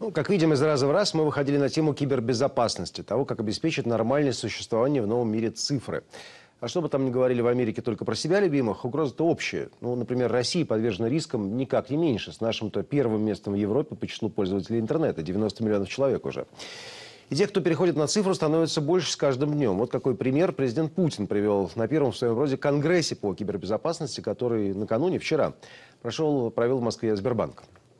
Ну, как видим, из раза в раз мы выходили на тему кибербезопасности, того, как обеспечить нормальное существование в новом мире цифры. А что бы там ни говорили в Америке только про себя любимых, угрозы-то общие. Ну, например, Россия подвержена рискам никак не меньше. С нашим-то первым местом в Европе по числу пользователей интернета. 90 миллионов человек уже. И тех, кто переходит на цифру, становится больше с каждым днем. Вот какой пример президент Путин привел на первом в своем роде конгрессе по кибербезопасности, который накануне, вчера, провел в Москве Сбербанк.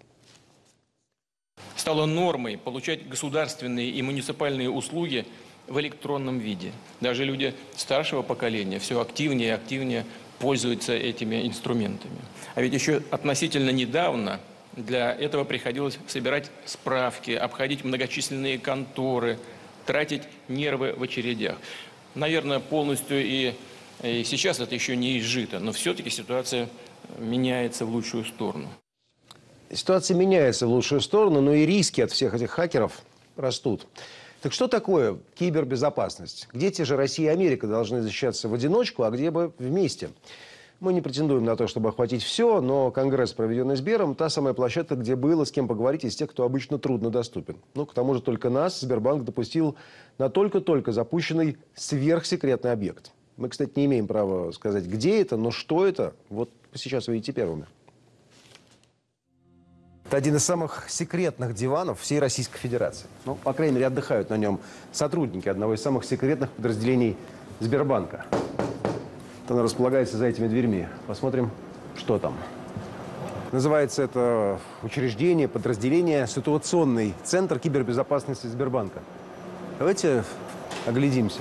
Стало нормой получать государственные и муниципальные услуги в электронном виде. Даже люди старшего поколения все активнее и активнее пользуются этими инструментами. А ведь еще относительно недавно для этого приходилось собирать справки, обходить многочисленные конторы, тратить нервы в очередях. Наверное, полностью и сейчас это еще не изжито, но все-таки ситуация меняется в лучшую сторону. Ситуация меняется в лучшую сторону, но и риски от всех этих хакеров растут. Так что такое кибербезопасность? Где те же Россия и Америка должны защищаться в одиночку, а где бы вместе? Мы не претендуем на то, чтобы охватить все, но конгресс, проведенный Сбером, та самая площадка, где было с кем поговорить из тех, кто обычно трудно доступен. Ну, к тому же только нас Сбербанк допустил на только-только запущенный сверхсекретный объект. Мы, кстати, не имеем права сказать, где это, но что это, вот сейчас вы видите первыми. Это один из самых секретных диванов всей Российской Федерации. Ну, по крайней мере, отдыхают на нем сотрудники одного из самых секретных подразделений Сбербанка. Она располагается за этими дверьми. Посмотрим, что там. Называется это учреждение, подразделение «Ситуационный центр кибербезопасности Сбербанка». Давайте оглядимся.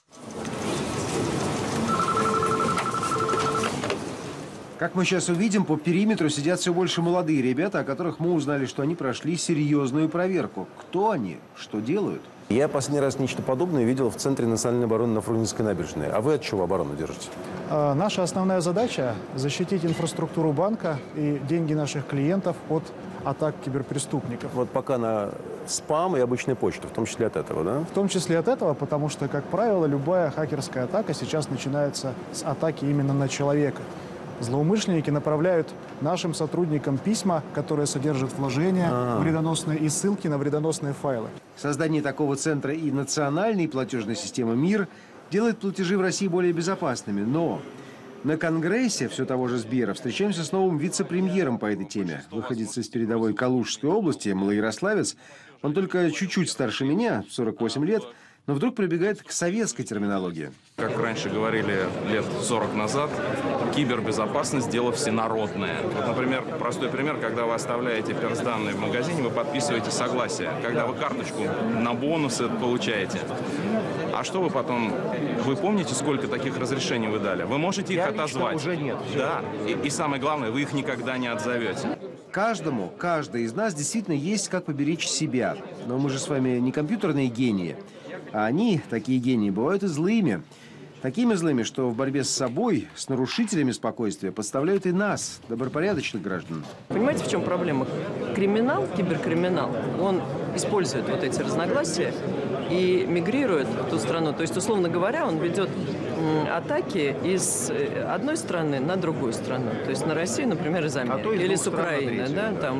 Как мы сейчас увидим, по периметру сидят все больше молодые ребята, о которых мы узнали, что они прошли серьезную проверку. Кто они? Что делают? Я последний раз нечто подобное видел в Центре национальной обороны на Фрунзенской набережной. А вы от чего оборону держите? Наша основная задача – защитить инфраструктуру банка и деньги наших клиентов от атак киберпреступников. Вот пока на спам и обычную почту, в том числе от этого, да? В том числе от этого, потому что, как правило, любая хакерская атака сейчас начинается с атаки именно на человека. Злоумышленники направляют нашим сотрудникам письма, которые содержат вложения вредоносные и ссылки на вредоносные файлы. Создание такого центра и национальной платежной системы МИР делает платежи в России более безопасными. Но на конгрессе все того же Сбера встречаемся с новым вице-премьером по этой теме. Выходец из передовой Калужской области, малоярославец. Он только чуть-чуть старше меня, 48 лет. Но вдруг прибегает к советской терминологии. Как раньше говорили лет 40 назад, кибербезопасность – дело всенародное. Вот, например, простой пример, когда вы оставляете персданные в магазине, вы подписываете согласие. Когда вы карточку на бонусы получаете. А что вы потом... Вы помните, сколько таких разрешений вы дали? Вы можете их отозвать. Уже нет. Да. И самое главное, вы их никогда не отзовете. Каждый из нас действительно есть как поберечь себя. Но мы же с вами не компьютерные гении. А они, такие гении, бывают и злыми. Такими злыми, что в борьбе с собой, с нарушителями спокойствия, подставляют и нас, добропорядочных граждан. Понимаете, в чем проблема? Криминал, киберкриминал, он использует вот эти разногласия и мигрирует в ту страну. То есть, условно говоря, он ведет атаки из одной страны на другую страну. То есть на Россию, например, из Америки. Или с Украины, да, там,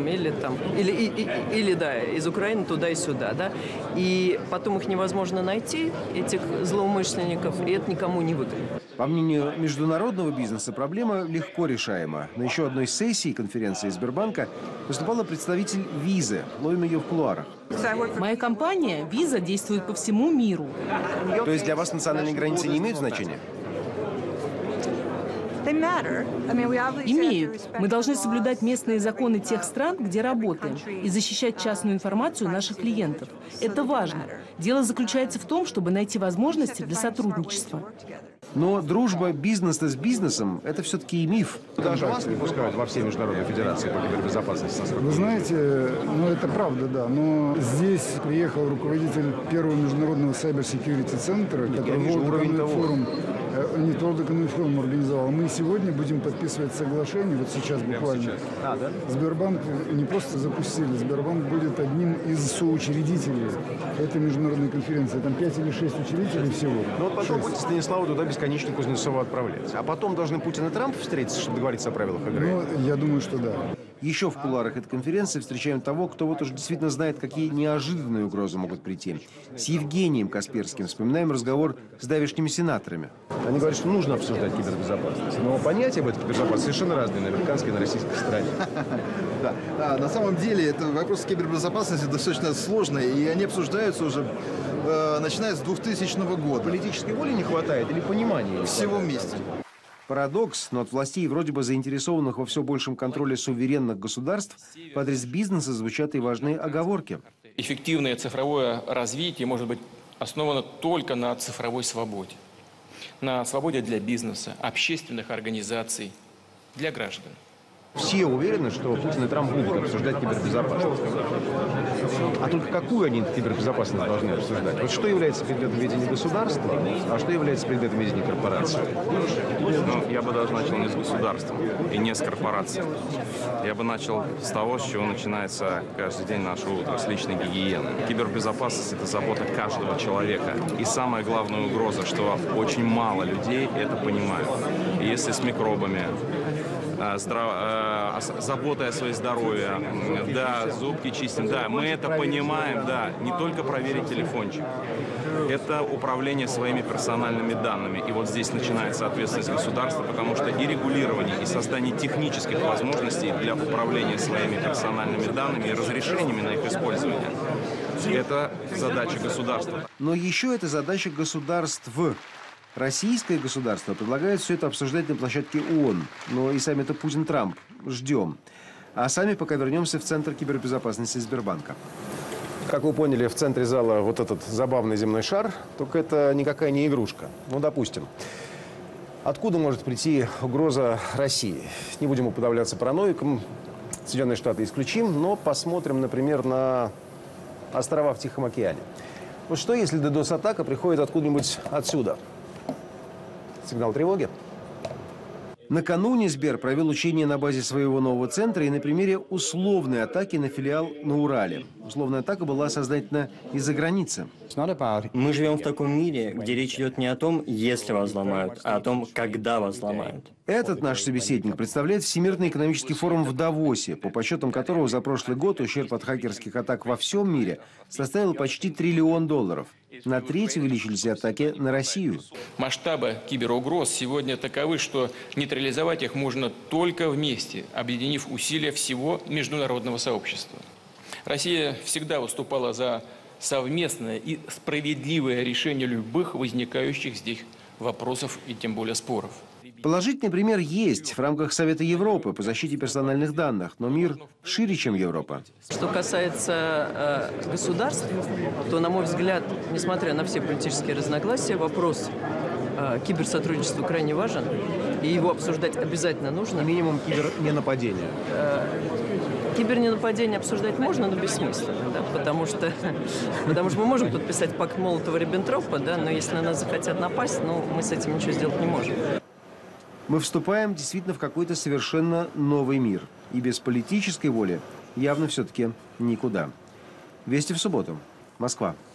или да, из Украины туда и сюда, да. И потом их невозможно найти, этих злоумышленников, и это никому не выгодно. По мнению международного бизнеса, проблема легко решаема. На еще одной сессии конференции Сбербанка выступала представитель Визы. Ловим ее в кулуарах. Моя компания «Виза» действует по всему миру. То есть для вас национальные границы не имеют значения? Имеют. Мы должны соблюдать местные законы тех стран, где работаем, и защищать частную информацию наших клиентов. Это важно. Дело заключается в том, чтобы найти возможности для сотрудничества. Но дружба бизнеса с бизнесом – это все-таки и миф. Даже вас не пускают во все международные федерации по кибербезопасности. Вы знаете, ну это правда, да. Но здесь приехал руководитель первого международного сайбер-секьюрити-центра, который World Economic Forum, не World Economic Forum организовал. Мы сегодня будем подписывать соглашение, вот сейчас буквально. Сбербанк не просто запустили, Сбербанк будет одним из соучредителей этой международной конференции. Там 5 или 6 учредителей всего. Ну вот потом будете Станиславу туда бесконечно Кузнецова отправлять. А потом должны Путин и Трамп встретиться, чтобы договориться о правилах игры? Ну, я думаю, что да. Еще в кулуарах этой конференции встречаем того, кто вот уже действительно знает, какие неожиданные угрозы могут прийти. С Евгением Касперским вспоминаем разговор с давешними сенаторами. Они говорят, что нужно обсуждать кибербезопасность. Но понятия об этой кибербезопасности совершенно разные на американской и на российской стороне. Да, на самом деле это вопрос кибербезопасности достаточно сложный, и они обсуждаются уже начиная с 2000 года. Политической воли не хватает или понимания? Всего вместе. Парадокс, но от властей, вроде бы заинтересованных во все большем контроле суверенных государств, в адрес бизнеса звучат и важные оговорки. Эффективное цифровое развитие может быть основано только на цифровой свободе. На свободе для бизнеса, общественных организаций, для граждан. Все уверены, что Путин и Трамп будут обсуждать кибербезопасность. А только какую они кибербезопасность должны обсуждать? Вот что является предметом ведения государства, а что является предметом ведения корпорации? Ну, я бы даже начал не с государства и не с корпораций. Я бы начал с того, с чего начинается каждый день наше утро, с личной гигиены. Кибербезопасность – это забота каждого человека. И самая главная угроза, что очень мало людей это понимают. И если с микробами, заботой о своем здоровье, да, зубки чистим, да, мы это понимаем, да, не только проверить телефончик. Это управление своими персональными данными. И вот здесь начинается ответственность государства, потому что и регулирование, и создание технических возможностей для управления своими персональными данными и разрешениями на их использование. Это задача государства. Но еще это задача государств. Российское государство предлагает все это обсуждать на площадке ООН. Но и саммита Путин-Трамп ждем. А сами пока вернемся в Центр кибербезопасности Сбербанка. Как вы поняли, в центре зала вот этот забавный земной шар, только это никакая не игрушка. Ну, допустим. Откуда может прийти угроза России? Не будем уподавляться параноикам. Соединенные Штаты исключим, но посмотрим, например, на острова в Тихом океане. Вот что, если DDoS-атака приходит откуда-нибудь отсюда? Сигнал тревоги. Накануне Сбер провел учение на базе своего нового центра и на примере условной атаки на филиал на Урале. Условная атака была сознательно из-за границы. Мы живем в таком мире, где речь идет не о том, если вас взломают, а о том, когда вас взломают. Этот наш собеседник представляет Всемирный экономический форум в Давосе, по подсчетам которого за прошлый год ущерб от хакерских атак во всем мире составил почти $1 триллион. На треть увеличились атаки на Россию. Масштабы киберугроз сегодня таковы, что нейтрализовать их можно только вместе, объединив усилия всего международного сообщества. Россия всегда выступала за совместное и справедливое решение любых возникающих здесь вопросов и тем более споров. Положительный пример есть в рамках Совета Европы по защите персональных данных, но мир шире, чем Европа. Что касается государств, то, на мой взгляд, несмотря на все политические разногласия, вопрос киберсотрудничества крайне важен, и его обсуждать обязательно нужно. Минимум киберненападения. Киберненападение обсуждать можно, но бессмысленно, да, потому что мы можем подписать пакт Молотова-Риббентропа, да, но если на нас захотят напасть, мы с этим ничего сделать не можем. Мы вступаем действительно в какой-то совершенно новый мир. И без политической воли явно все-таки никуда. Вести в субботу. Москва.